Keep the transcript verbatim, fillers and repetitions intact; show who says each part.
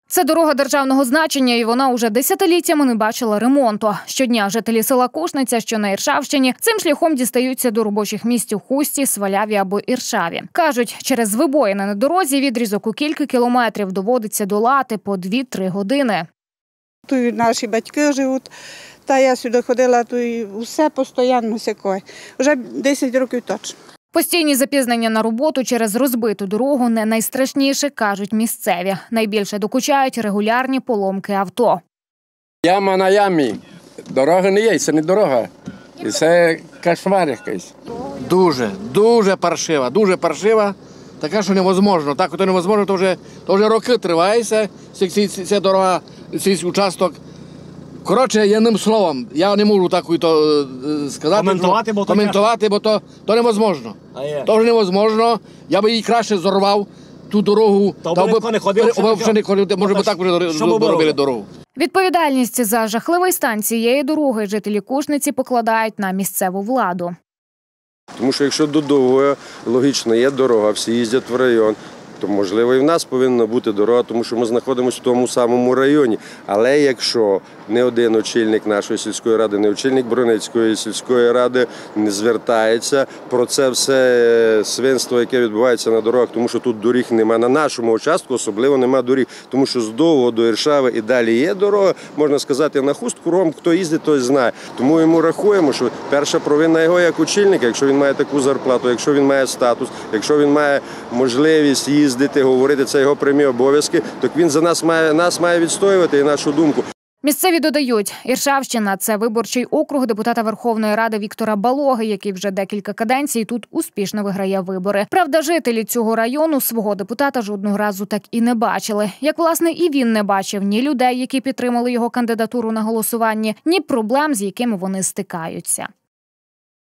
Speaker 1: Це дорога державного значення, і вона уже десятиліттями не бачила ремонту. Щодня жителі села Кушниця, що на Іршавщині, цим шляхом дістаються до робочих місць у Хусті, Сваляві або Іршаві. Кажуть, через вибоїни на дорозі відрізок у кілька кілометрів доводиться долати по дві-три години.
Speaker 2: Тут наші батьки живуть, та я сюди ходила, то і все постійно сякою. Вже десять років точно.
Speaker 1: Постійні запізнення на роботу через розбиту дорогу не найстрашніше, кажуть місцеві. Найбільше докучають регулярні поломки авто.
Speaker 3: Яма на ямі. Дороги не є, це не дорога. І це кошмар якийсь.
Speaker 4: Дуже, дуже паршива, дуже паршива. Така, що невозможно. Так, то невозможно, то вже, то вже роки тривається, ця дорога, цей участок. Коротше, єдним словом, я не можу так то сказати,
Speaker 5: коментувати, бо,
Speaker 4: коментувати, бо то, то невозможно. То вже невозможно, я би її краще зорвав, ту дорогу.
Speaker 5: Та обов'язково не ходив,
Speaker 4: обов'язково не ходив, може би так вже зробили дорогу.
Speaker 1: Відповідальність за жахливий стан цієї дороги жителі Кушниці покладають на місцеву владу.
Speaker 6: Тому що якщо до Довгого, логічно, є дорога, всі їздять в район, то, можливо, і в нас повинна бути дорога, тому що ми знаходимося в тому самому районі. Але якщо не один очільник нашої сільської ради, не очільник Броницької сільської ради не звертається про це все свинство, яке відбувається на дорогах, тому що тут доріг немає. На нашому участку особливо немає доріг, тому що з Довгого до Іршави і далі є дорога, можна сказати, на Хуст кругом, хто їздить, той знає. Тому йому рахуємо, що перша провина його як очільника, якщо він має таку зарплату, якщо він має статус, якщо він має можливість їздити, говорити, це його прямі обов'язки, то він за нас має, нас має відстоювати і нашу думку.
Speaker 1: Місцеві додають, Іршавщина – це виборчий округ депутата Верховної Ради Віктора Балоги, який вже декілька каденцій тут успішно виграє вибори. Правда, жителі цього району свого депутата жодного разу так і не бачили. Як, власне, і він не бачив ні людей, які підтримали його кандидатуру на голосуванні, ні проблем, з якими вони стикаються.